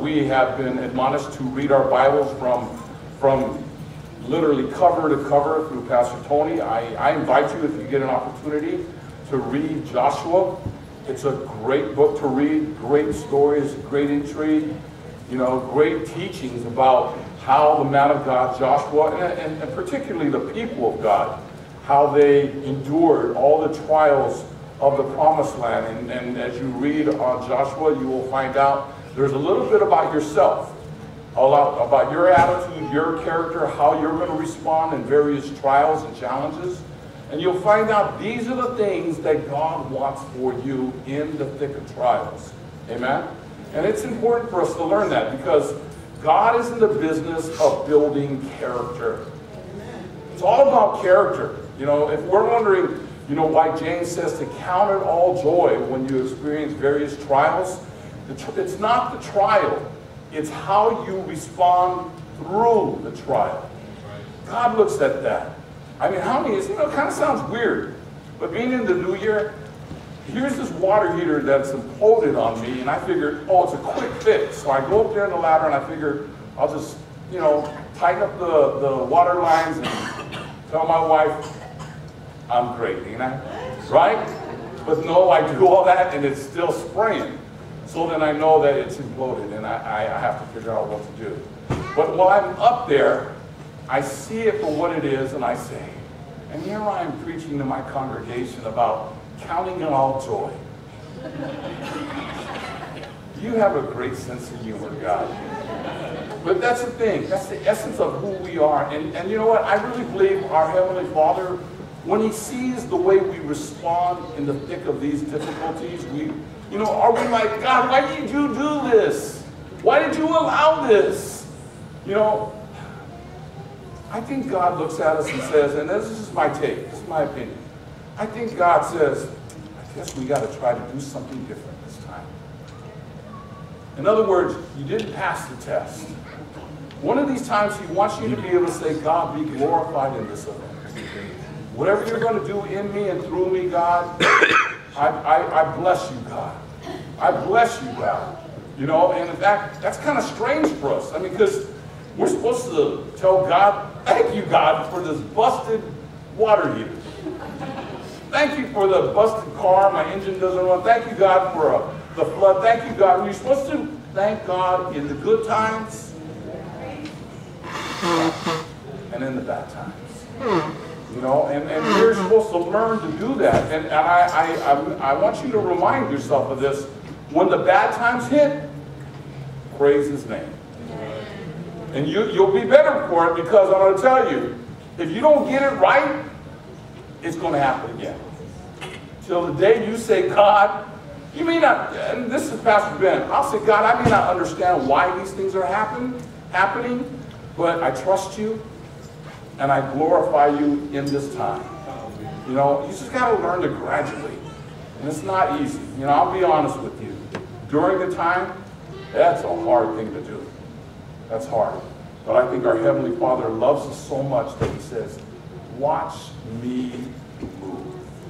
we have been admonished to read our Bibles from literally cover to cover through Pastor Tony. I invite you, if you get an opportunity, to read Joshua. It's a great book to read, great stories, great intrigue, great teachings about how the man of God, Joshua, and particularly the people of God, how they endured all the trials of the promised land. And as you read on Joshua, you will find out there's a little bit about yourself, a lot about your attitude, your character, how you're going to respond in various trials and challenges. And you'll find out these are the things that God wants for you in the thick of trials. Amen? And it's important for us to learn that, because God is in the business of building character. It's all about character. If we're wondering, why James says to count it all joy when you experience various trials, it's not the trial. It's how you respond through the trial. God looks at that. I mean, how many, it kind of sounds weird, but being in the new year, here's this water heater that's imploded on me, and I figured, oh, it's a quick fix. So I go up there in the ladder, and I figured I'll just, tighten up the water lines and tell my wife, I'm great, ain't I? Right? But no, I do all that, and it's still spraying. So then I know that it's imploded, and I have to figure out what to do. But while I'm up there, I see it for what it is, and I say, and here I am preaching to my congregation about counting it all joy. You have a great sense of humor, God. But that's the thing. That's the essence of who we are. And you know what? I really believe our Heavenly Father, when He sees the way we respond in the thick of these difficulties, are we like, God, why did you do this? Why did you allow this? I think God looks at us and says, and this is my take, this is my opinion. I think God says, I guess we got to try to do something different this time. In other words, you didn't pass the test. One of these times He wants you to be able to say, God, be glorified in this event. Whatever you're going to do in me and through me, God, I bless you, God. I bless you, God. And in fact, that's kind of strange for us. I mean, because we're supposed to tell God, thank you, God, for this busted water heater. Thank you for the busted car, my engine doesn't run. Thank you, God, for the flood. Thank you, God. We're supposed to thank God in the good times and in the bad times. And you're supposed to learn to do that. And I want you to remind yourself of this. When the bad times hit, praise His name. And you'll be better for it, because I'm going to tell you, if you don't get it right, it's going to happen again. Till the day you say, God, you may not, and this is Pastor Ben, I'll say, God, I may not understand why these things are happening, but I trust you, and I glorify you in this time. You just got to learn to graduate. And it's not easy. I'll be honest with you. During the time, that's a hard thing to do. That's hard. But I think our Heavenly Father loves us so much that He says, watch me move.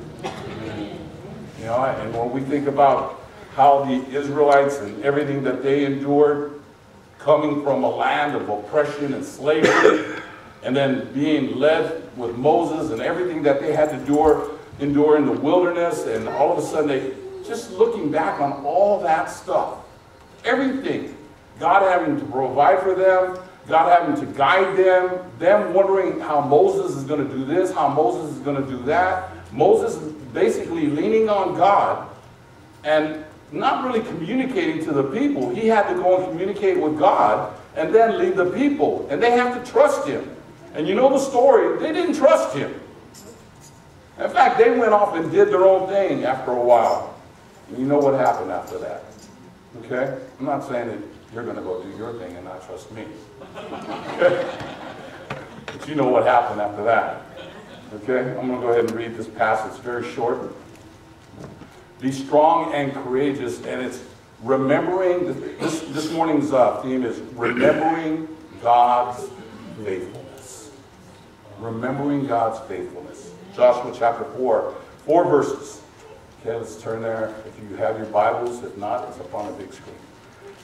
And when we think about how the Israelites and everything that they endured, coming from a land of oppression and slavery, and then being led with Moses and everything that they had to endure in the wilderness, and all of a sudden just looking back on all that stuff, everything, God having to provide for them, God having to guide them wondering how Moses is going to do this, how Moses is going to do that. Moses basically leaning on God and not really communicating to the people. He had to go and communicate with God and then lead the people. And they have to trust Him. And you know the story, they didn't trust Him. In fact, they went off and did their own thing after a while. And you know what happened after that. Okay? I'm not saying that you're going to go do your thing and not trust me. Okay? But you know what happened after that. Okay? I'm going to go ahead and read this passage. It's very short. Be strong and courageous. And it's remembering, this morning's theme is remembering God's faithfulness. Remembering God's faithfulness. Joshua chapter 4 verses. Okay, let's turn there. If you have your Bibles, if not, it's up on the big screen.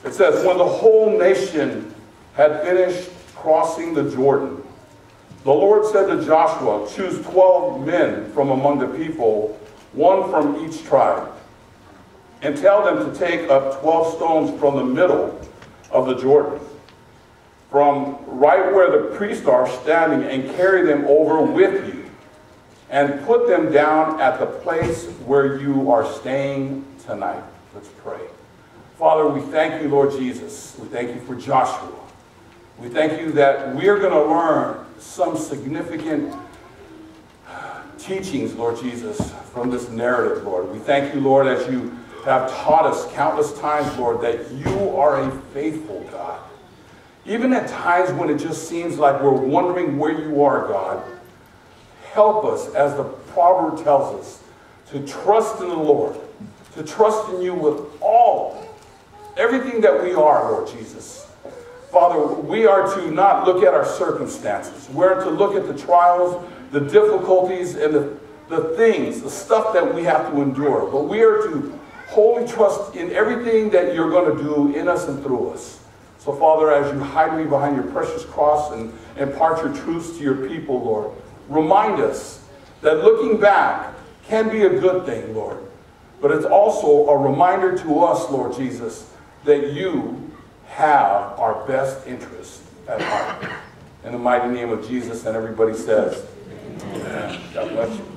It says, when the whole nation had finished crossing the Jordan, the Lord said to Joshua, choose 12 men from among the people, one from each tribe, and tell them to take up 12 stones from the middle of the Jordan, from right where the priests are standing, and carry them over with you, and put them down at the place where you are staying tonight. Let's pray. Father, we thank you, Lord Jesus. We thank you for Joshua. We thank you that we're going to learn some significant teachings, Lord Jesus, from this narrative, Lord. We thank you, Lord, as you have taught us countless times, Lord, that you are a faithful God. Even at times when it just seems like we're wondering where you are, God, help us, as the proverb tells us, to trust in the Lord, to trust in you with everything that we are, Lord Jesus. Father, we are to not look at our circumstances. We're to look at the trials, the difficulties, and the things, the stuff that we have to endure. But we are to wholly trust in everything that you're going to do in us and through us. So, Father, as you hide me behind your precious cross and impart your truths to your people, Lord, remind us that looking back can be a good thing, Lord. But it's also a reminder to us, Lord Jesus, that you have our best interest at heart. In the mighty name of Jesus, and everybody says, amen. God bless you.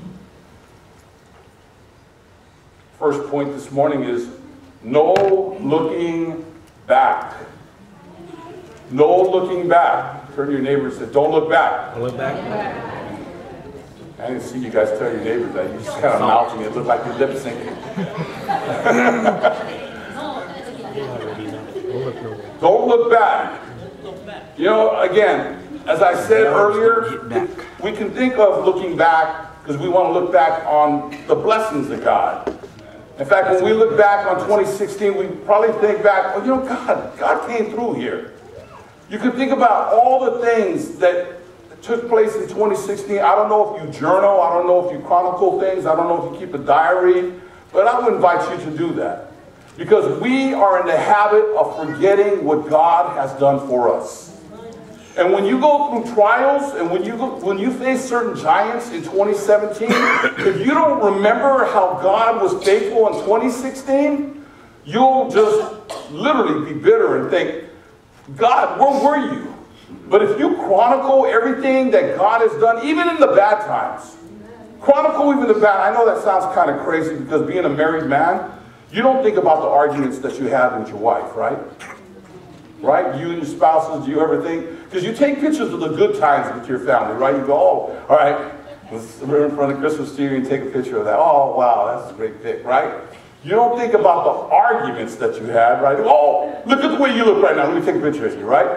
First point this morning is no looking back. No looking back. Turn to your neighbor and say, don't look back. Don't look back. I didn't see you guys tell your neighbors that. You just kind of mouthing it. It looked like you're lip syncing. Don't look back. You know, again, as I said earlier, we can think of looking back because we want to look back on the blessings of God. In fact, when we look back on 2016, we probably think back, oh, you know, God came through here. You can think about all the things that took place in 2016. I don't know if you journal. I don't know if you chronicle things. I don't know if you keep a diary. But I would invite you to do that. Because we are in the habit of forgetting what God has done for us. And when you go through trials and when you face certain giants in 2017, if you don't remember how God was faithful in 2016, you'll just literally be bitter and think, God, where were you? But if you chronicle everything that God has done, even in the bad times, chronicle even the bad. I know that sounds kind of crazy because being a married man, you don't think about the arguments that you had with your wife, right? Right? You and your spouses, do you ever think? Because you take pictures of the good times with your family, right? You go, oh, all right, we're in front of Christmas tree and take a picture of that. Oh, wow, that's a great pic, right? You don't think about the arguments that you had, right? Oh, look at the way you look right now. Let me take a picture of you, right?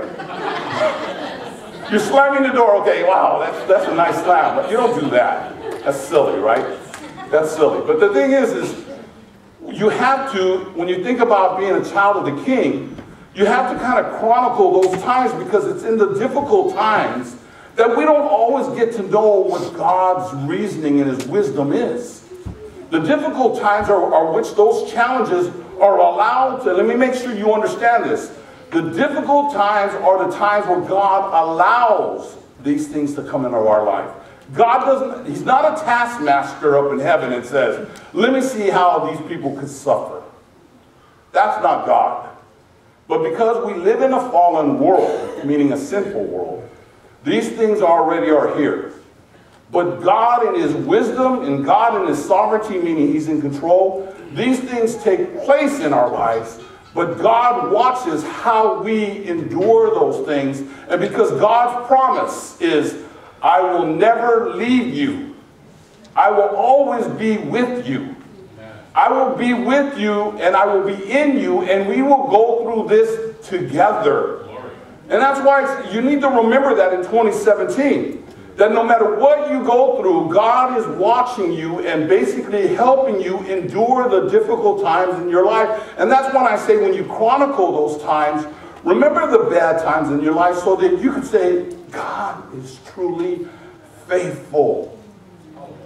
You're slamming the door. Okay, wow, that's a nice slam. But you don't do that. That's silly, right? That's silly. But the thing is you have to, when you think about being a child of the King, you have to kind of chronicle those times because it's in the difficult times that we don't always get to know what God's reasoning and his wisdom is. The difficult times are which those challenges are allowed to, let me make sure you understand this. The difficult times are the times where God allows these things to come into our life. God doesn't, he's not a taskmaster up in heaven and says, let me see how these people could suffer. That's not God. But because we live in a fallen world, meaning a sinful world, these things already are here. But God in his wisdom and God in his sovereignty, meaning he's in control, these things take place in our lives, but God watches how we endure those things. And because God's promise is, I will never leave you. I will always be with you. I will be with you and I will be in you and we will go through this together. And that's why you need to remember that in 2017. That no matter what you go through, God is watching you and basically helping you endure the difficult times in your life. And that's when I say when you chronicle those times, remember the bad times in your life so that you can say, God is truly faithful.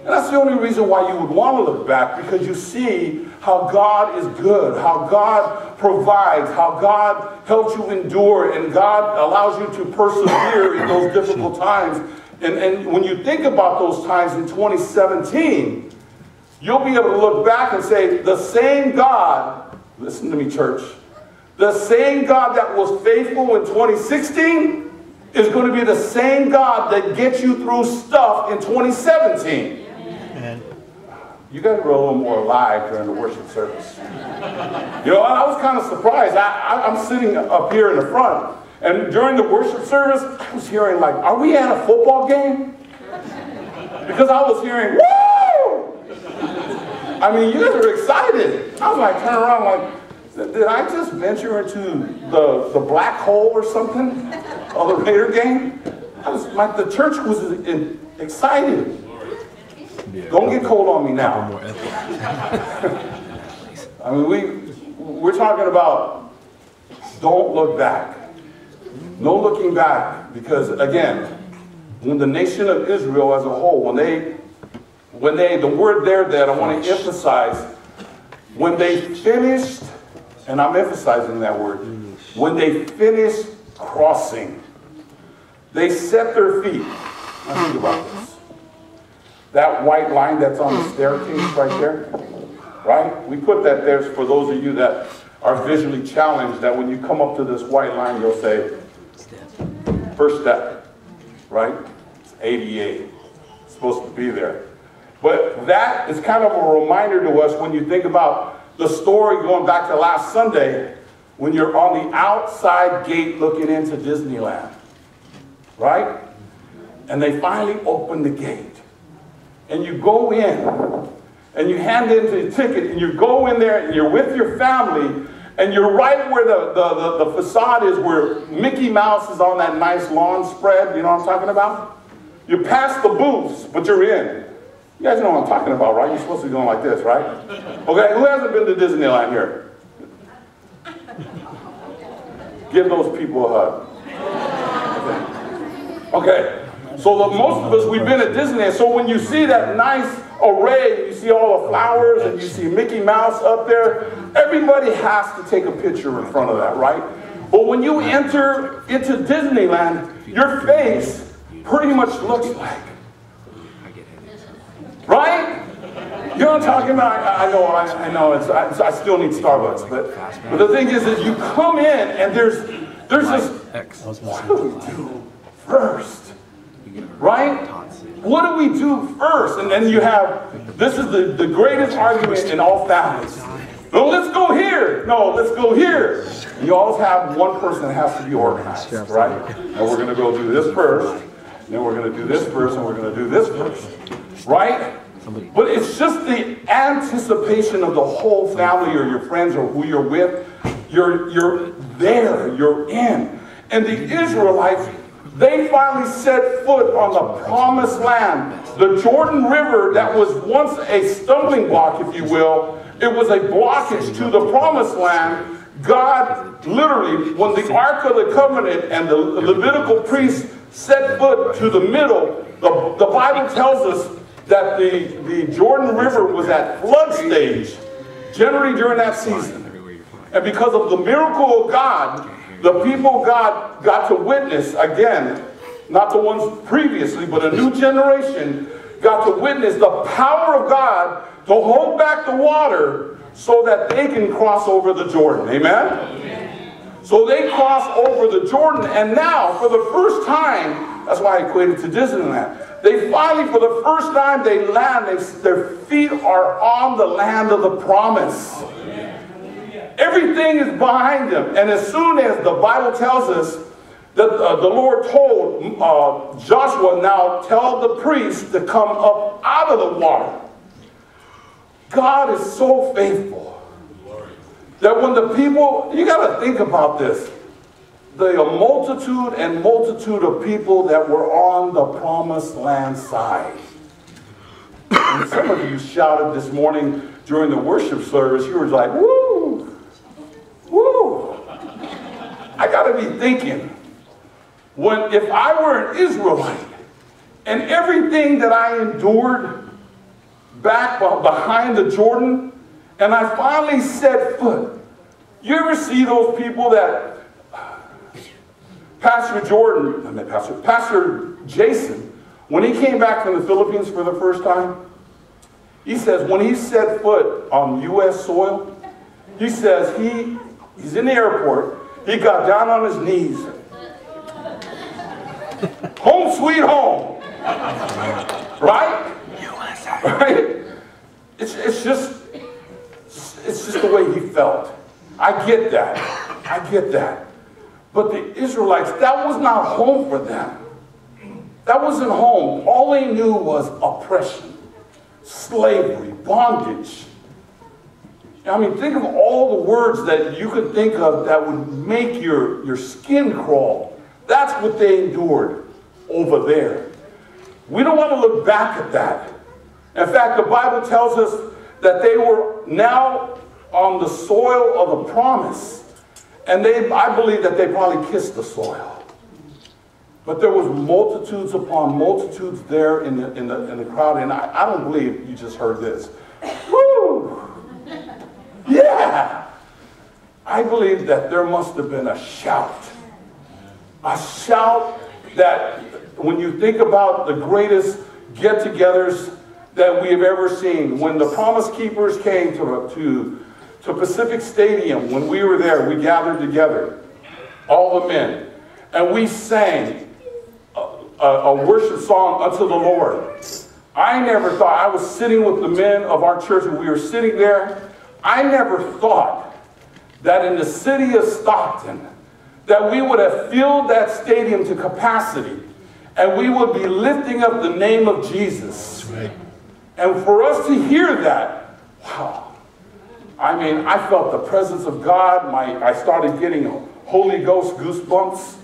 And that's the only reason why you would want to look back, because you see how God is good, how God provides, how God helps you endure, and God allows you to persevere in those difficult times. And when you think about those times in 2017, you'll be able to look back and say, the same God, listen to me, church, the same God that was faithful in 2016 is going to be the same God that gets you through stuff in 2017. Amen. You guys were a little more alive during the worship service. You know, I was kind of surprised. I'm sitting up here in the front, and during the worship service, I was hearing like, are we at a football game? Because I was hearing, woo! I mean, you guys were excited. I was like, turn around like, did I just venture into the black hole or something of the Raider game? I was like, the church was excited. Yeah, don't get cold on me now. I mean, we're talking about don't look back. No looking back, because again, when the nation of Israel as a whole, when they, the word there that I want to emphasize, when they finished, and I'm emphasizing that word, when they finished crossing, they set their feet. Now think about this. That white line that's on the staircase right there, right? We put that there for those of you that are visually challenged, that when you come up to this white line, you'll say, first step, right? It's 88. It's supposed to be there. But that is kind of a reminder to us when you think about the story going back to last Sunday, when you're on the outside gate looking into Disneyland, right? And they finally open the gate. And you go in, and you hand in the ticket, and you go in there, and you're with your family, and you're right where the facade is, where Mickey Mouse is on that nice lawn spread, you know what I'm talking about? You pass the booths, but you're in. You guys know what I'm talking about, right? You're supposed to be going like this, right? Okay, who hasn't been to Disneyland here? Give those people a hug. Okay. So most of us, we've been at Disneyland. So when you see that nice array, you see all the flowers, and you see Mickey Mouse up there, everybody has to take a picture in front of that, right? But when you enter into Disneyland, your face pretty much looks like, right? You know what I'm talking about? I know. I still need Starbucks, but the thing is that you come in and there's this. What do we do first? Right? What do we do first? And then you have, this is the greatest argument in all families. No, let's go here. No, let's go here. And you always have one person that has to be organized, right? And we're going to go do this first, and then we're going to do this first, and we're going to do this first, right? But it's just the anticipation of the whole family or your friends or who you're with. You're there, you're in. And the Israelites, they finally set foot on the promised land. The Jordan River that was once a stumbling block, if you will, it was a blockage to the promised land. God literally, when the Ark of the Covenant and the Levitical priests set foot to the middle, the Bible tells us that the Jordan River was at flood stage, generally during that season. And because of the miracle of God, the people of God got to witness, again, not the ones previously, but a new generation got to witness the power of God to hold back the water so that they can cross over the Jordan. Amen? Amen. So they cross over the Jordan, and now, for the first time, that's why I equated to Disneyland, they finally, for the first time, they land, their feet are on the land of the promise. Everything is behind them. And as soon as the Bible tells us that the Lord told Joshua, now tell the priests to come up out of the water. God is so faithful that when the people, you got to think about this, the multitude and multitude of people that were on the promised land side. And some of you shouted this morning during the worship service, you were like, woo, woo. I got to be thinking, if I were an Israelite and everything that I endured back behind the Jordan, and I finally set foot. You ever see those people that Pastor Jason, when he came back from the Philippines for the first time, he says when he set foot on U.S. soil, he says he's in the airport, he got down on his knees. Home sweet home. Right? Right? It's just the way he felt. I get that. I get that. But the Israelites, that was not home for them. That wasn't home. All they knew was oppression, slavery, bondage. I mean, think of all the words that you could think of that would make your skin crawl. That's what they endured over there. We don't want to look back at that. In fact, the Bible tells us that they were now on the soil of the promise. And I believe that they probably kissed the soil. But there was multitudes upon multitudes there in the crowd. And I don't believe you just heard this. Woo! Yeah! I believe that there must have been a shout. A shout that when you think about the greatest get-togethers that we have ever seen, when the Promise Keepers came to Pacific Stadium, when we were there, we gathered together, all the men, and we sang a worship song unto the Lord. I never thought, I was sitting with the men of our church, and we were sitting there. I never thought that in the city of Stockton, that we would have filled that stadium to capacity, and we would be lifting up the name of Jesus. Right. And for us to hear that, wow. I mean, I felt the presence of God. I started getting Holy Ghost goosebumps.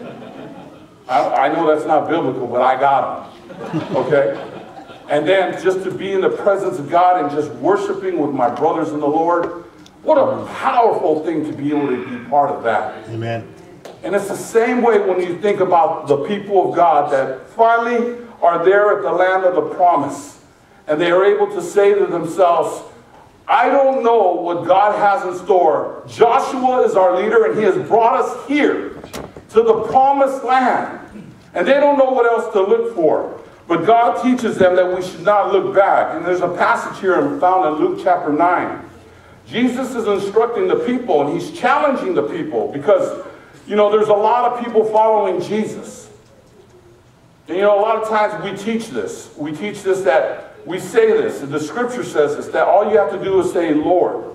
I know that's not biblical, but I got them. Okay? And then just to be in the presence of God and just worshiping with my brothers in the Lord, what a powerful thing to be able to be part of that. Amen. And it's the same way when you think about the people of God that finally are there at the land of the promise. And they are able to say to themselves, I don't know what God has in store. Joshua is our leader, and he has brought us here to the promised land. And they don't know what else to look for. But God teaches them that we should not look back. And there's a passage here found in Luke chapter 9. Jesus is instructing the people, and he's challenging the people because, you know, there's a lot of people following Jesus. And, you know, a lot of times we teach this. We teach this that we say this, and the scripture says this, that all you have to do is say, Lord.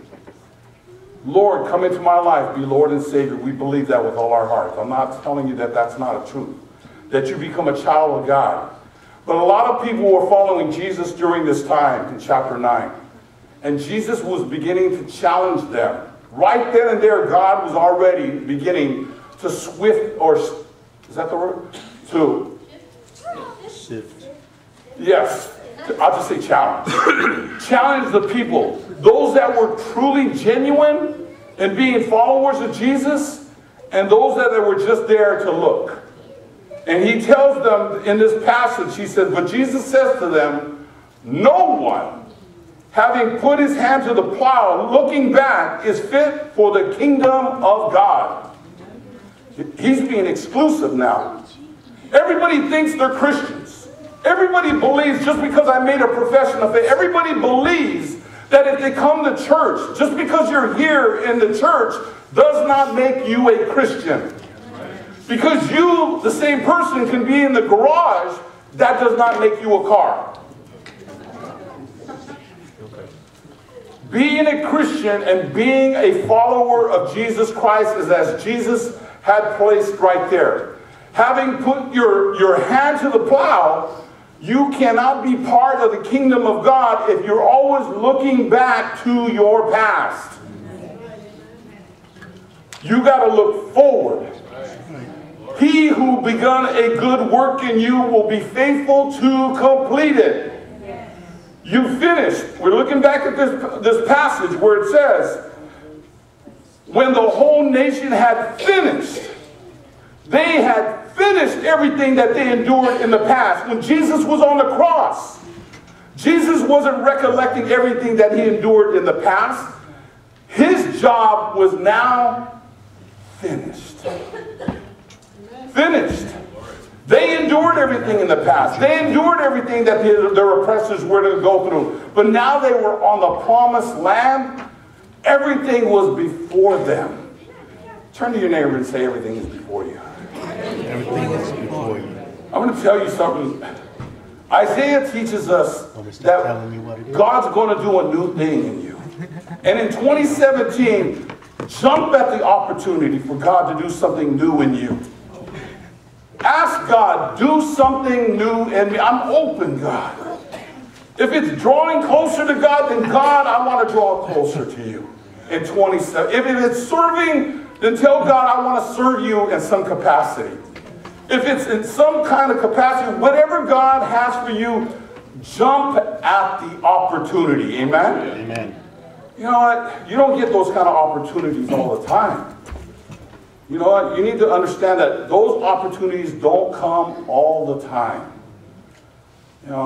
Lord, come into my life, be Lord and Savior. We believe that with all our hearts. I'm not telling you that that's not a truth, that you become a child of God. But a lot of people were following Jesus during this time in chapter 9. And Jesus was beginning to challenge them. Right then and there, God was already beginning to swift, or is that the word? To sift. Yes. I'll just say challenge. Challenge the people. Those that were truly genuine in being followers of Jesus, and those that were just there to look. And he tells them in this passage, he says, but Jesus says to them, no one, having put his hand to the plow, looking back, is fit for the kingdom of God. He's being exclusive now. Everybody thinks they're Christians. Everybody believes, just because I made a profession of faith, everybody believes that if they come to church, just because you're here in the church, does not make you a Christian. Because you, the same person, can be in the garage, that does not make you a car. Being a Christian and being a follower of Jesus Christ is as Jesus had placed right there. Having put your hand to the plow, you cannot be part of the kingdom of God if you're always looking back to your past. You got to look forward. He who begun a good work in you will be faithful to complete it. You finished. We're looking back at this passage where it says, when the whole nation had finished, they had finished everything that they endured in the past. When Jesus was on the cross, Jesus wasn't recollecting everything that he endured in the past. His job was now finished. Finished. They endured everything in the past. They endured everything that their oppressors were to go through. But now they were on the promised land. Everything was before them. Turn to your neighbor and say, everything is before you. Everything is before you. I'm going to tell you something. Isaiah teaches us that God's going to do a new thing in you. And in 2017, jump at the opportunity for God to do something new in you. Ask God, do something new in me. I'm open, God. If it's drawing closer to God, then God, I want to draw closer to you in 27. If it's serving, then tell God, I want to serve you in some capacity. If it's in some kind of capacity, whatever God has for you, jump at the opportunity. Amen? Amen. You know what? You don't get those kind of opportunities all the time. You know what? You need to understand that those opportunities don't come all the time. You know,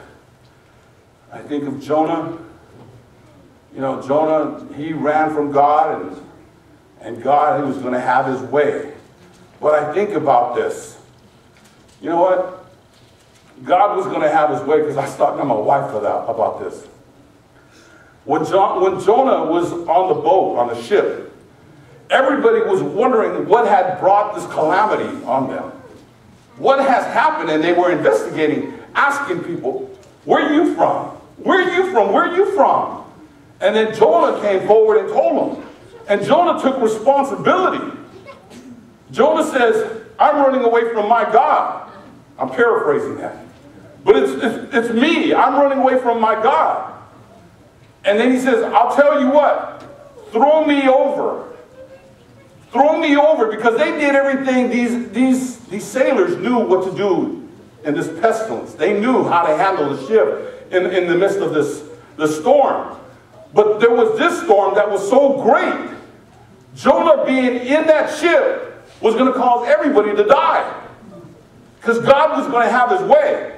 I think of Jonah. You know, Jonah, he ran from God, and God, he was going to have his way. But I think about this. You know what? God was going to have his way because I was talking to my wife about this. When Jonah was on the boat, on the ship, everybody was wondering what had brought this calamity on them. What has happened? And they were investigating, asking people, where are you from? Where are you from? Where are you from? And then Jonah came forward and told them. And Jonah took responsibility. Jonah says, I'm running away from my God. I'm paraphrasing that. But it's me. I'm running away from my God. And then he says, I'll tell you what. Throw me over. Throw me over, because they did everything. These sailors knew what to do in this pestilence. They knew how to handle the ship in the midst of the storm. But there was this storm that was so great. Jonah being in that ship was going to cause everybody to die, because God was going to have his way.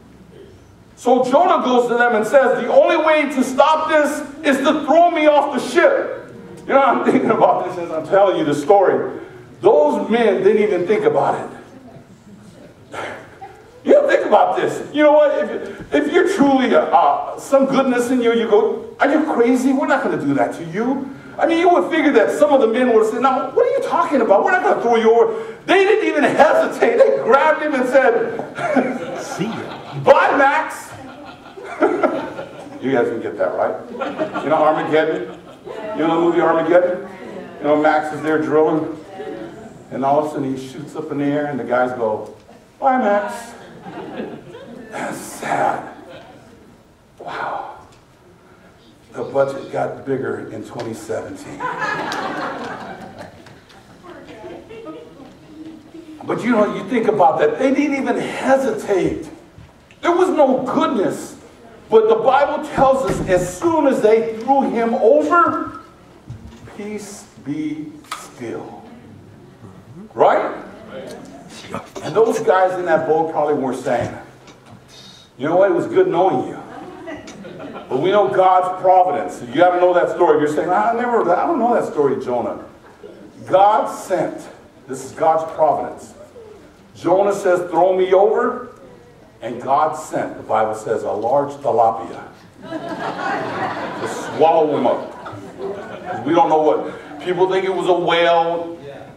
So Jonah goes to them and says, the only way to stop this is to throw me off the ship. You know, I'm thinking about this as I'm telling you the story. Those men didn't even think about it. You don't think about this. You know what? If you're truly some goodness in you, you go, are you crazy? We're not going to do that to you. I mean, you would figure that some of the men would have said, now, what are you talking about? We're not going to throw you over. They didn't even hesitate. They grabbed him and said, see ya. Bye, Max. You guys can get that, right? You know Armageddon? You know the movie Armageddon? You know, Max is there drilling, and all of a sudden he shoots up in the air, and the guys go, bye, Max. That's sad. Wow. The budget got bigger in 2017. But you know, you think about that. They didn't even hesitate. There was no goodness. But the Bible tells us as soon as they threw him over, peace be still. Right? And those guys in that boat probably weren't saying, you know what, it was good knowing you. But we know God's providence. You got to know that story. You're saying, I don't know that story of Jonah. God sent. This is God's providence. Jonah says, throw me over. And God sent, the Bible says, a large tilapia to swallow him up. We don't know what. People think it was a whale.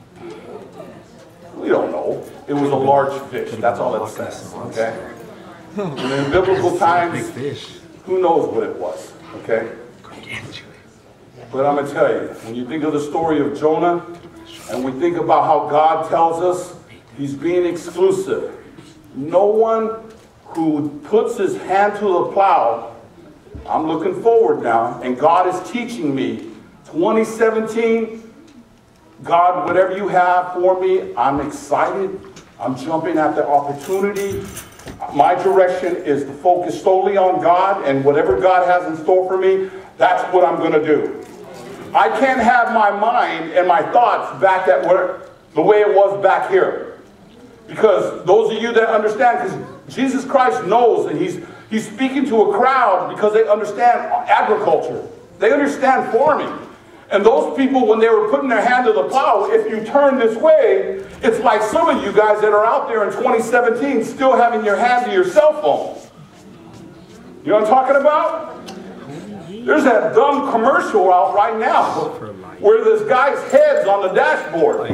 We don't know. It was a large fish. That's all it says. Okay? And in biblical times, who knows what it was. Okay? But I'm going to tell you, when you think of the story of Jonah, and we think about how God tells us he's being exclusive. No one who puts his hand to the plow, I'm looking forward now, and God is teaching me, 2017, God, whatever you have for me, I'm excited. I'm jumping at the opportunity. My direction is to focus solely on God, and whatever God has in store for me, that's what I'm going to do. I can't have my mind and my thoughts back at where the way it was back here. Because those of you that understand, because Jesus Christ knows, and He's speaking to a crowd because they understand agriculture. They understand farming. And those people, when they were putting their hand to the plow, if you turn this way, it's like some of you guys that are out there in 2017 still having your hand to your cell phone. You know what I'm talking about? There's that dumb commercial out right now where this guy's head's on the dashboard.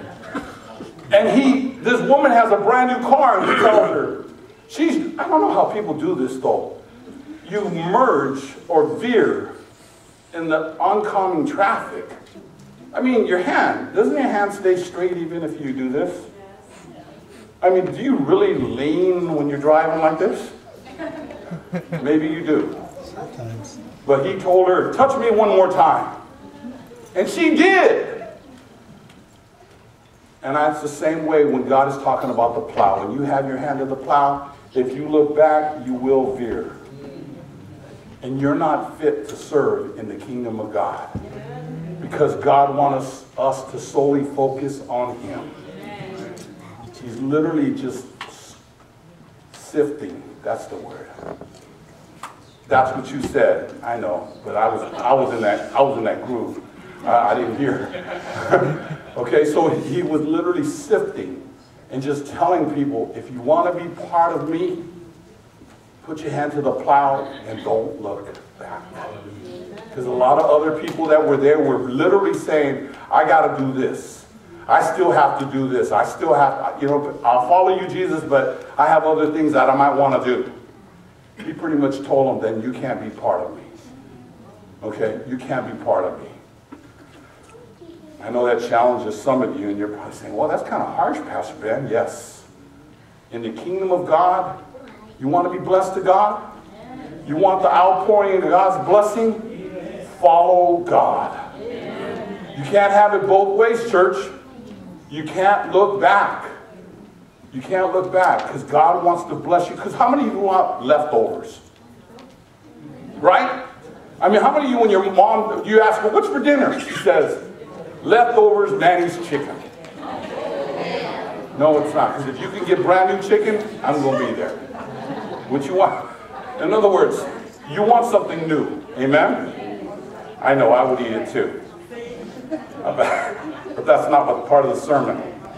And this woman has a brand new car and he tells her, I don't know how people do this though. You merge or veer in the oncoming traffic. I mean, doesn't your hand stay straight even if you do this? I mean, do you really lean when you're driving like this? Maybe you do. Sometimes. But he told her, touch me one more time. And she did. And that's the same way when God is talking about the plow. When you have your hand to the plow, if you look back, you will veer. And you're not fit to serve in the kingdom of God. Because God wants us to solely focus on Him. He's literally just sifting. That's the word. That's what you said. I know, but I was in that groove. I didn't hear. Okay, so he was literally sifting and just telling people, if you want to be part of me, put your hand to the plow and don't look back. Because a lot of other people that were there were literally saying, I got to do this. I still have to do this. I still have, I'll follow you, Jesus, but I have other things that I might want to do. He pretty much told them, then you can't be part of me. Okay? You can't be part of me. I know that challenges some of you, and you're probably saying, well, that's kind of harsh, Pastor Ben. Yes. In the kingdom of God, you want to be blessed to God? You want the outpouring of God's blessing? Follow God. You can't have it both ways, church. You can't look back. You can't look back because God wants to bless you. Because how many of you want leftovers? Right? I mean, how many of you, when your mom, you ask her, what's for dinner? She says, leftovers, Manny's chicken. No, it's not. Because if you can get brand new chicken, I'm going to be there. What you want? In other words, you want something new. Amen? I know, I would eat it too. But that's not what part of the sermon.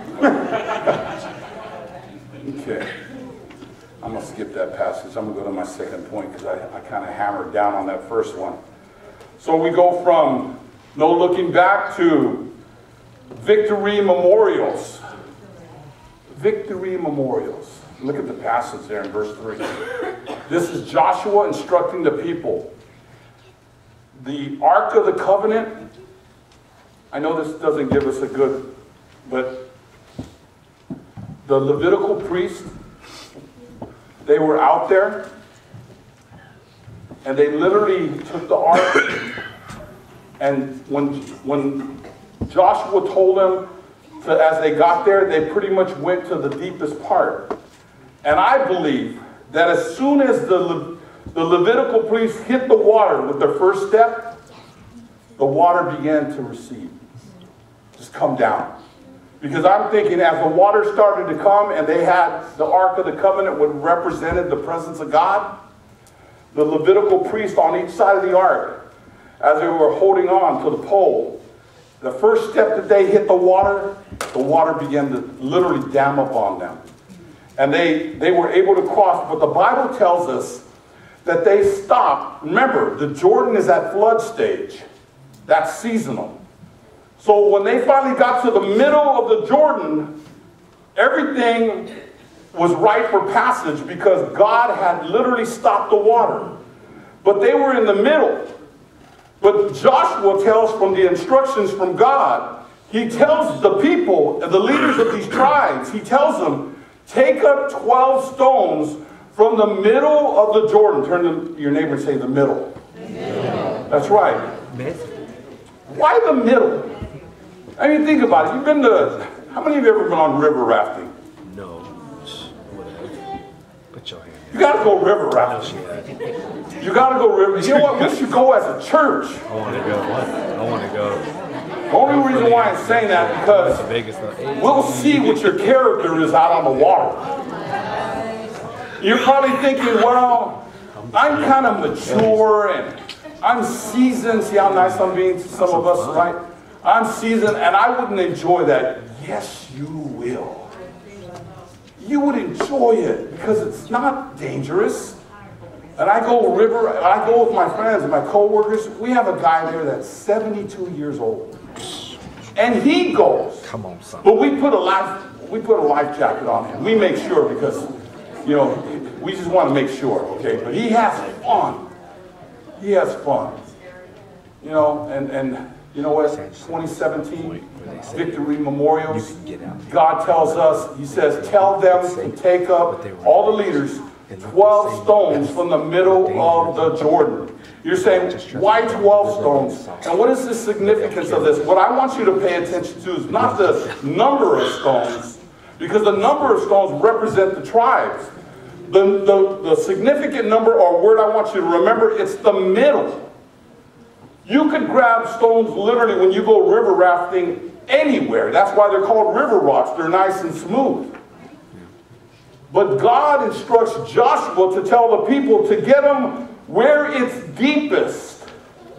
Okay. I'm going to skip that passage. I'm going to go to my second point because I kind of hammered down on that first one. So we go from no looking back to victory memorials. Victory memorials. Look at the passage there in verse 3. This is Joshua instructing the people. The Ark of the Covenant, I know this doesn't give us a good, but the Levitical priests, they were out there, and they literally took the ark, and when Joshua told them, as they got there, they pretty much went to the deepest part. And I believe that as soon as the Levitical priests hit the water with their first step, the water began to recede. Just come down. Because I'm thinking as the water started to come and they had the Ark of the Covenant which represented the presence of God, the Levitical priests on each side of the ark, as they were holding on to the pole, the first step that they hit the water began to literally dam up on them. And they were able to cross, but the Bible tells us that they stopped. Remember, the Jordan is at flood stage. That's seasonal. So when they finally got to the middle of the Jordan, everything was right for passage because God had literally stopped the water. But they were in the middle. But Joshua tells from the instructions from God, he tells the people, the leaders of these tribes, he tells them, take up 12 stones from the middle of the Jordan. Turn to your neighbor and say the middle. That's right. Why the middle? I mean, think about it. You've been to, how many of you have ever been on river rafting? No. Put your hand down. You got to go river rafting. You got to go river. You know what? We should go as a church. I want to go. I want to go. The only reason why I'm saying that because we'll see what your character is out on the water. You're probably thinking, well, I'm kind of mature and I'm seasoned. See how nice I'm being to some of us, right? I'm seasoned and I wouldn't enjoy that. Yes, you will. You would enjoy it because it's not dangerous. And I go with my friends and my co-workers. We have a guy there that's 72 years old. And he goes. Come on, son. But we put a life jacket on him. We make sure because, you know, we just want to make sure, okay? But he has fun. He has fun. You know, and you know what? 2017 Victory Memorials. God tells us, he says, tell them to take up, all the leaders, 12 stones from the middle of the Jordan. You're saying, why 12 stones? And what is the significance of this? What I want you to pay attention to is not the number of stones, because the number of stones represent the tribes. The significant number or word I want you to remember, it's the middle. You could grab stones literally when you go river rafting anywhere. That's why they're called river rocks. They're nice and smooth. But God instructs Joshua to tell the people to get them where it's deepest,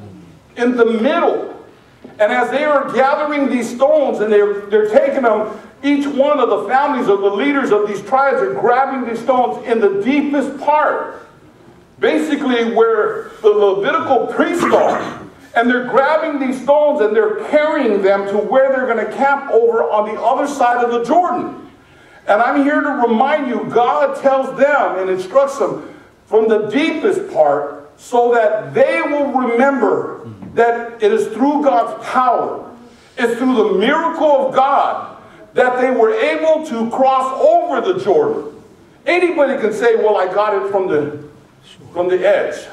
in the middle. And as they are gathering these stones and they're taking them, each one of the families of the leaders of these tribes are grabbing these stones in the deepest part. Basically where the Levitical priests are. And they're grabbing these stones and they're carrying them to where they're going to camp over on the other side of the Jordan. And I'm here to remind you, God tells them and instructs them from the deepest part so that they will remember that it is through God's power, it's through the miracle of God that they were able to cross over the Jordan. Anybody can say, well, I got it from the edge.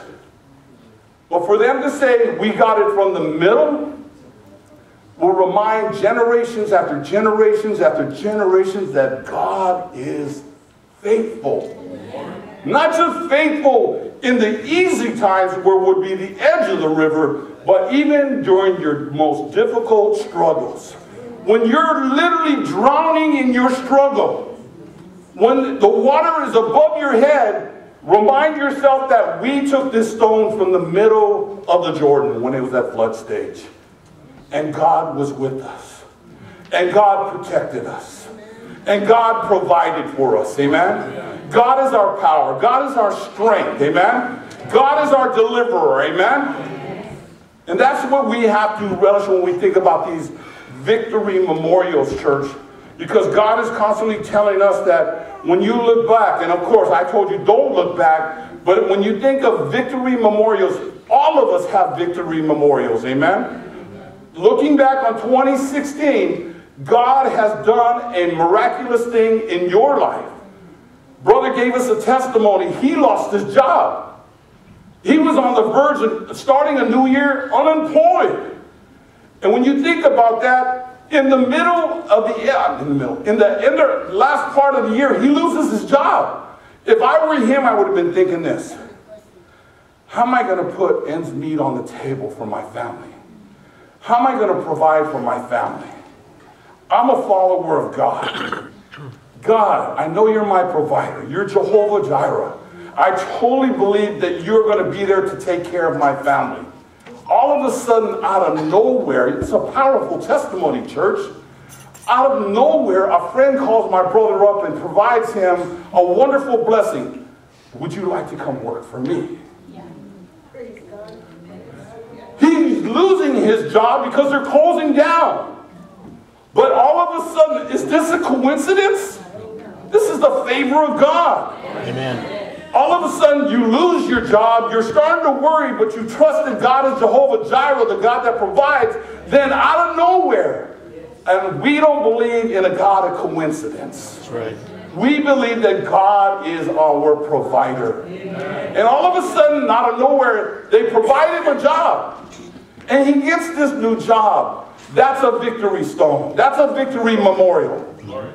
But for them to say, we got it from the middle, will remind generations after generations after generations that God is faithful. Not just faithful in the easy times where would be the edge of the river, but even during your most difficult struggles. When you're literally drowning in your struggle, when the water is above your head, remind yourself that we took this stone from the middle of the Jordan when it was at flood stage. And God was with us. And God protected us. And God provided for us. Amen? God is our power. God is our strength. Amen? God is our deliverer. Amen? And that's what we have to relish when we think about these victory memorials, church. Because God is constantly telling us that when you look back, and of course I told you don't look back, but when you think of victory memorials, all of us have victory memorials, amen? Looking back on 2016, God has done a miraculous thing in your life. Brother gave us a testimony. He lost his job. He was on the verge of starting a new year unemployed. And when you think about that, in the last part of the year, he loses his job. If I were him, I would have been thinking this. How am I going to put ends meet on the table for my family? How am I going to provide for my family? I'm a follower of God. God, I know you're my provider. You're Jehovah Jireh. I totally believe that you're going to be there to take care of my family. All of a sudden, out of nowhere, it's a powerful testimony, church. Out of nowhere, a friend calls my brother up and provides him a wonderful blessing. Would you like to come work for me? Yeah. He's losing his job because they're closing down. But all of a sudden, is this a coincidence? This is the favor of God. Amen. All of a sudden, you lose your job, you're starting to worry, but you trust in God as Jehovah Jireh, the God that provides, then out of nowhere. And we don't believe in a God of coincidence. That's right. We believe that God is our provider. Amen. And all of a sudden, out of nowhere, they provide him a job. And he gets this new job. That's a victory stone. That's a victory memorial.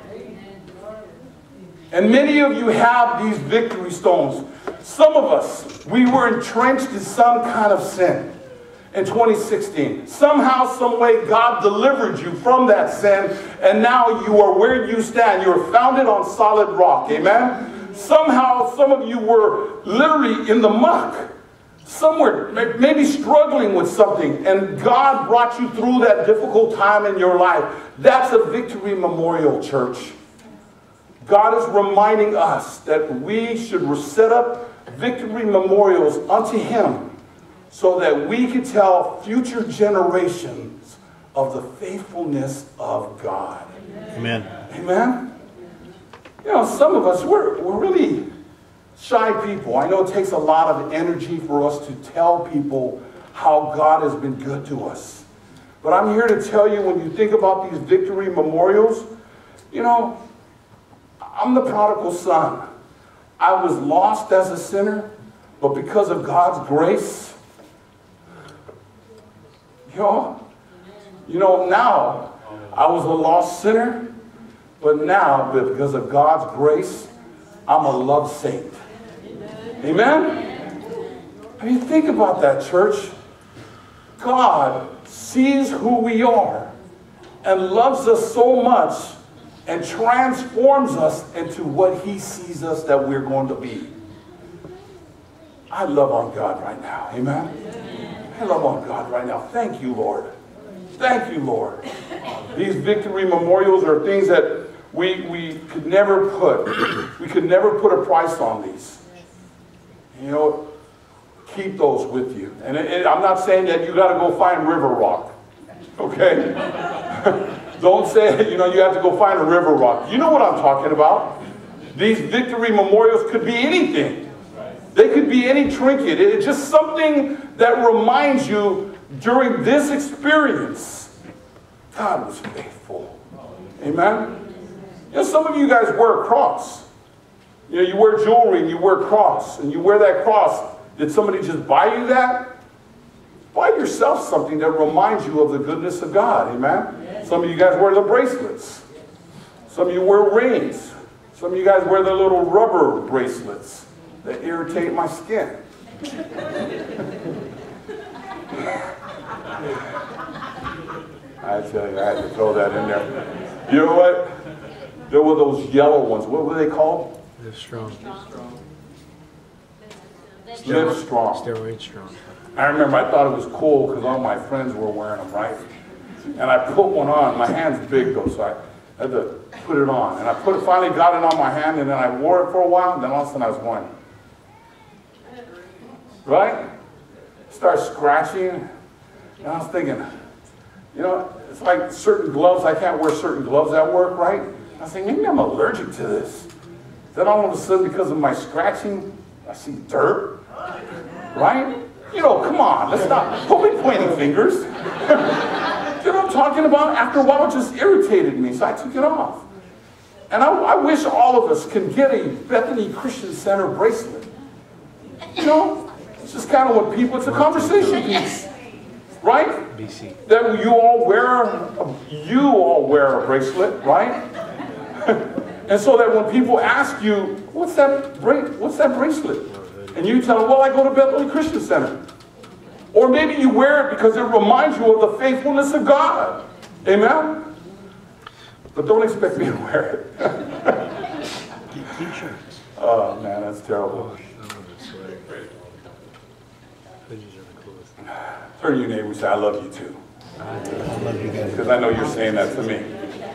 And many of you have these victory stones. Some of us, we were entrenched in some kind of sin in 2016. Somehow, some way, God delivered you from that sin, and now you are where you stand. You are founded on solid rock. Amen? Somehow, some of you were literally in the muck, somewhere, maybe struggling with something, and God brought you through that difficult time in your life. That's a victory memorial, church. God is reminding us that we should set up victory memorials unto Him so that we can tell future generations of the faithfulness of God. Amen. Amen? You know, some of us, we're really shy people. I know it takes a lot of energy for us to tell people how God has been good to us. But I'm here to tell you, when you think about these victory memorials, you know, I'm the prodigal son. I was lost as a sinner, but because of God's grace, you know, now I was a lost sinner, but now, because of God's grace, I'm a loved saint. Amen? I mean, think about that, church. God sees who we are and loves us so much and transforms us into what He sees us that we're going to be. I love on God right now. Amen? I love on God right now. Thank you, Lord. Thank you, Lord. These victory memorials are things that we could never put a price on these. You know, keep those with you. And I'm not saying that you got to go find River Rock. Okay? Don't say, you know, you have to go find a River Rock. You know what I'm talking about. These victory memorials could be anything. They could be any trinket. It's just something that reminds you during this experience, God was faithful. Amen? You know, some of you guys wear a cross. You know, you wear jewelry and you wear a cross. And you wear that cross. Did somebody just buy you that? Buy yourself something that reminds you of the goodness of God. Amen? Some of you guys wear the bracelets. Some of you wear rings. Some of you guys wear the little rubber bracelets that irritate my skin. I tell you, I had to throw that in there. You know what? There were those yellow ones. What were they called? Live strong. Live Strong. Steroid strong. I remember I thought it was cool because all my friends were wearing them, right? And I put one on. My hand's big though, so I had to put it on. And I finally got it on my hand, and then I wore it for a while, and then all of a sudden I was going, right? Start scratching. And I was thinking, you know, it's like certain gloves. I can't wear certain gloves at work, right? I was thinking, maybe I'm allergic to this. Then all of a sudden, because of my scratching, I see dirt, right? You know, come on, let's not, don't be pointing fingers. You know what I'm talking about? After a while, it just irritated me, so I took it off. And I wish all of us can get a Bethany Christian Center bracelet. You know, it's just kind of what people, it's a conversation piece, right? BC. That you all wear a bracelet, right? And so that when people ask you, what's that bracelet? And you tell them, well, I go to Bethany Christian Center. Or maybe you wear it because it reminds you of the faithfulness of God. Amen? But don't expect me to wear it. Get t-shirts. Oh, man, that's terrible. Turn to your neighbor and say, I love you too. I love you guys. Because I know you're saying that to me.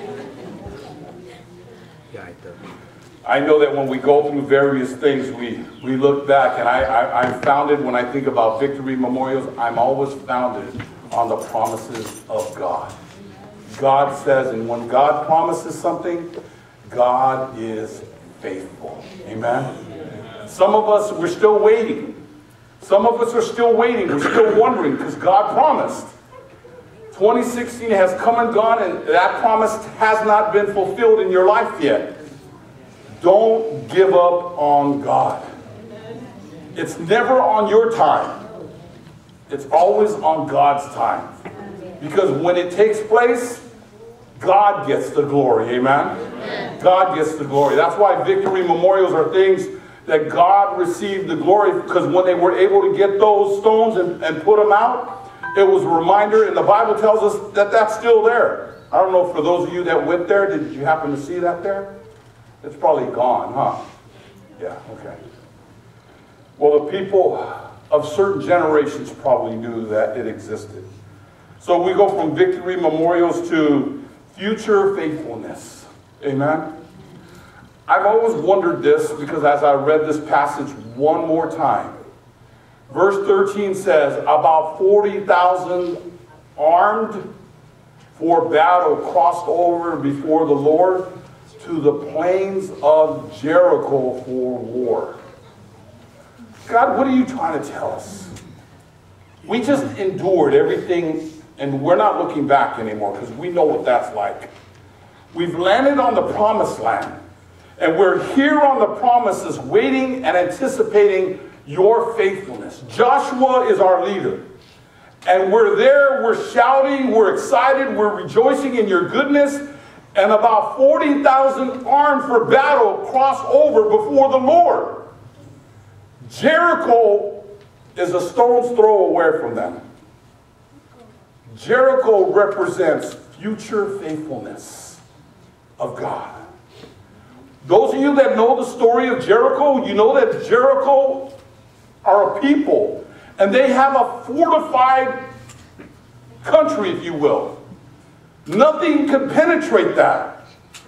Yeah, I do. I know that when we go through various things, we look back, and I'm founded, when I think about victory memorials, I'm always founded on the promises of God. God says, and when God promises something, God is faithful. Amen? Some of us, we're still waiting. Some of us are still waiting. We're still wondering, because God promised. 2016 has come and gone, and that promise has not been fulfilled in your life yet. Don't give up on God. It's never on your time. It's always on God's time. Because when it takes place, God gets the glory. Amen? God gets the glory. That's why victory memorials are things that God received the glory, because when they were able to get those stones and put them out, it was a reminder, and the Bible tells us that that's still there. I don't know, for those of you that went there, did you happen to see that there? It's probably gone, huh? Yeah, okay. Well, the people of certain generations probably knew that it existed. So we go from victory memorials to future faithfulness. Amen? I've always wondered this because as I read this passage one more time, verse 13 says, about 40,000 armed for battle crossed over before the Lord to the plains of Jericho for war. God, what are you trying to tell us? We just endured everything, and we're not looking back anymore because we know what that's like. We've landed on the promised land, and we're here on the promises waiting and anticipating your faithfulness. Joshua is our leader. And we're there, we're shouting, we're excited, we're rejoicing in your goodness. And about 40,000 armed for battle cross over before the Lord. Jericho is a stone's throw away from them. Jericho represents future faithfulness of God. Those of you that know the story of Jericho, you know that Jericho are a people, and they have a fortified country, if you will. Nothing can penetrate that.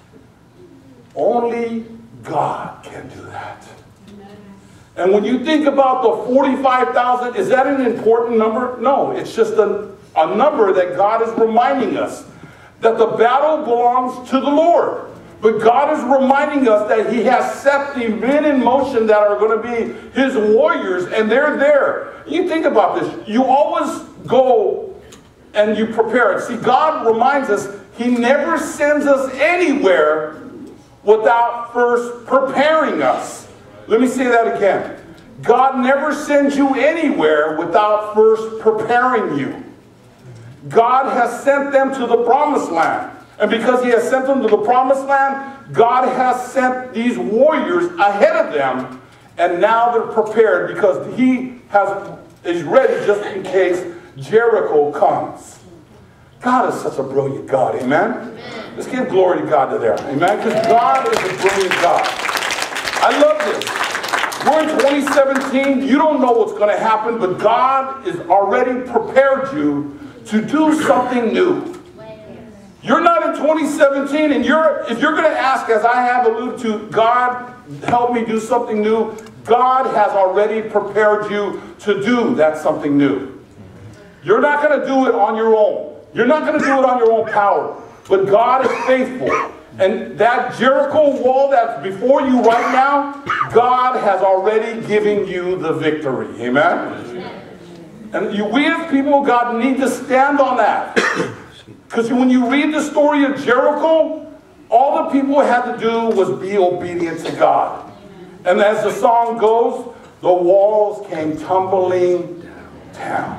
Only God can do that. And when you think about the 45,000, is that an important number? No, it's just a number that God is reminding us that the battle belongs to the Lord. But God is reminding us that he has set the men in motion that are going to be his warriors, and they're there. You think about this. You always go and you prepare it. See, God reminds us he never sends us anywhere without first preparing us. Let me say that again. God never sends you anywhere without first preparing you. God has sent them to the promised land. And because he has sent them to the promised land, God has sent these warriors ahead of them. And now they're prepared because he is ready just in case Jericho comes. God is such a brilliant God. Amen? Amen. Let's give glory to God to there. Amen? Because God is a brilliant God. I love this. We're in 2017. You don't know what's going to happen, but God has already prepared you to do something new. You're not in 2017, and if you're going to ask, as I have alluded to, God, help me do something new, God has already prepared you to do that something new. You're not going to do it on your own. You're not going to do it on your own power. But God is faithful. And that Jericho wall that's before you right now, God has already given you the victory. Amen? And we as people of God need to stand on that. Because when you read the story of Jericho, all the people had to do was be obedient to God. And as the song goes, the walls came tumbling down.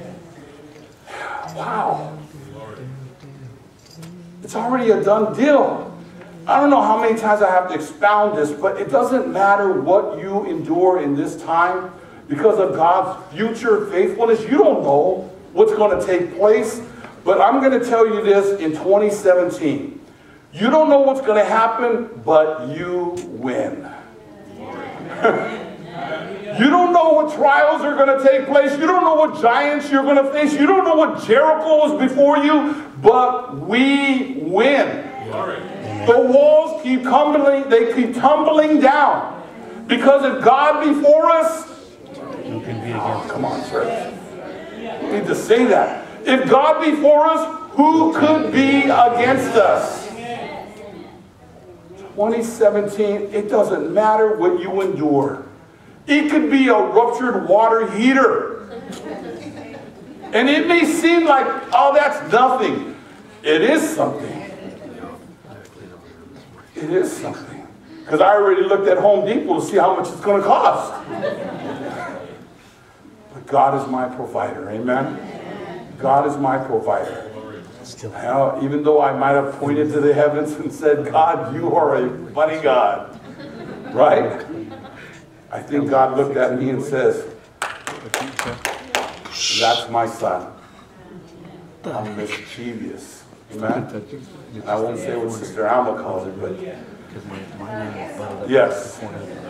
Wow. It's already a done deal. I don't know how many times I have to expound this, but it doesn't matter what you endure in this time because of God's future faithfulness. You don't know what's going to take place. But I'm going to tell you this in 2017. You don't know what's going to happen, but you win. You don't know what trials are going to take place. You don't know what giants you're going to face. You don't know what Jericho is before you, but we win. The walls keep tumbling, they keep tumbling down. Because if God before us, oh, come on, church. You need to say that. If God before us, who could be against us? 2017, it doesn't matter what you endure. It could be a ruptured water heater. And it may seem like, oh, that's nothing. It is something. It is something. Because I already looked at Home Depot to see how much it's going to cost. But God is my provider. Amen? God is my provider. Now, even though I might have pointed to the heavens and said, God, you are a funny God. Right? I think God looked at me and says, that's my son. I'm mischievous. Amen. I won't say what Sister Alma calls it, but yes.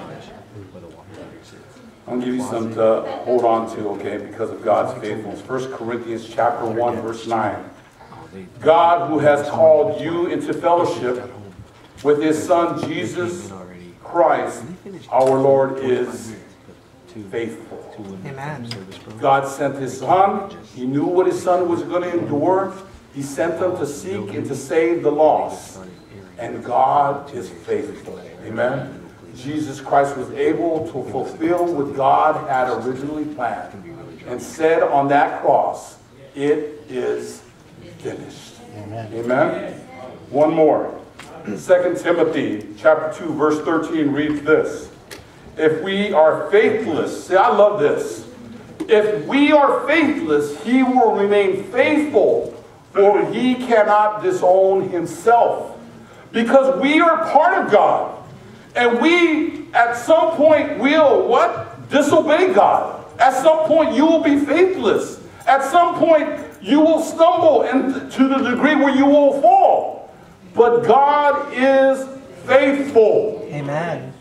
I'll give you some to hold on to, okay, because of God's faithfulness. 1 Corinthians chapter 1, verse 9. God, who has called you into fellowship with his Son, Jesus Christ, our Lord, is faithful. Amen. God sent his Son. He knew what his Son was going to endure. He sent him to seek and to save the lost. And God is faithful. Amen. Jesus Christ was able to fulfill what God had originally planned and said on that cross, it is finished. Amen. Amen. One more. 2 Timothy chapter 2, verse 13 reads this. If we are faithless, see, I love this. If we are faithless, he will remain faithful, for he cannot disown himself. Because we are part of God. And we, at some point, will, what? Disobey God. At some point, you will be faithless. At some point, you will stumble, and to the degree where you will fall. But God is faithful. Amen.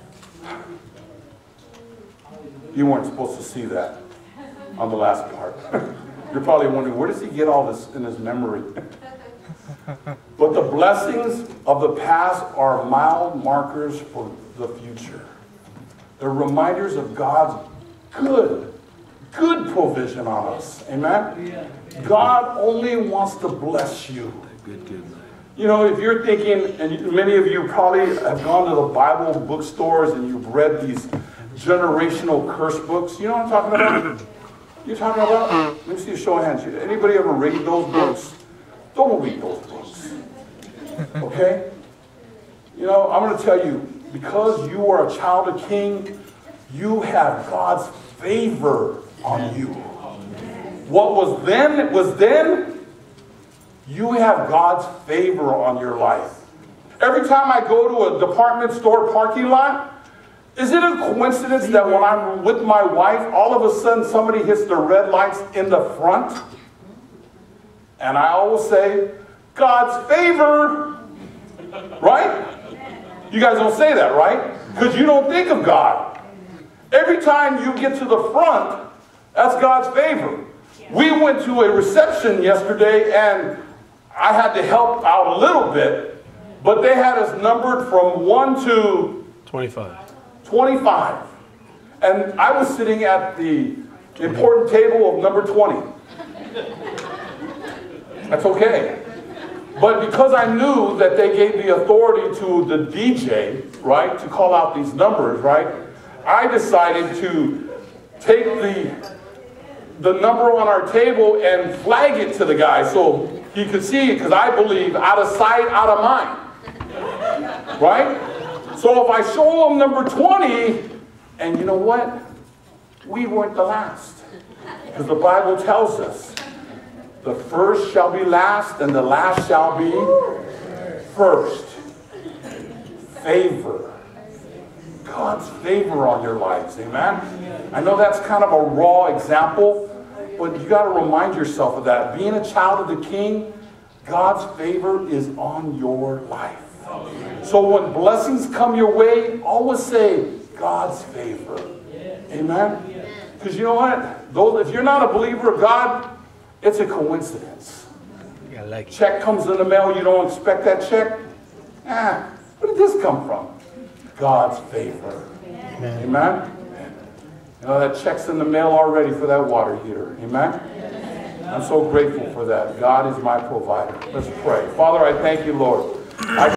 You weren't supposed to see that on the last part. You're probably wondering, where does he get all this in his memory? But the blessings of the past are mild markers for the future. They're reminders of God's good provision on us. Amen? God only wants to bless you. You know, if you're thinking, and many of you probably have gone to the Bible bookstores and you've read these generational curse books. You know what I'm talking about? You're talking about? Let me see a show of hands. Anybody ever read those books? Don't read those books. Okay? You know, I'm going to tell you, because you are a child of King, you have God's favor on you. What was then, was then. You have God's favor on your life. Every time I go to a department store parking lot, is it a coincidence that when I'm with my wife, all of a sudden somebody hits the red lights in the front? And I always say, God's favor. Right? You guys don't say that, right? Because you don't think of God. Every time you get to the front, that's God's favor. We went to a reception yesterday and I had to help out a little bit, but they had us numbered from 1 to 25. And I was sitting at the important table of number 20. That's okay. But because I knew that they gave the authority to the DJ, right, to call out these numbers, right, I decided to take the number on our table and flag it to the guy so he could see it, because I believe out of sight, out of mind. Right? So if I show him number 20, and you know what? We weren't the last. Because the Bible tells us, the first shall be last, and the last shall be first. Favor. God's favor on your lives. Amen? I know that's kind of a raw example, but you got to remind yourself of that. Being a child of the King, God's favor is on your life. So when blessings come your way, always say, God's favor. Amen? Because you know what? If you're not a believer of God, it's a coincidence. Check comes in the mail, you don't expect that check. Where did this come from? God's favor. Amen? You know, that check's in the mail already for that water heater. Amen? I'm so grateful for that. God is my provider. Let's pray. Father, I thank you, Lord.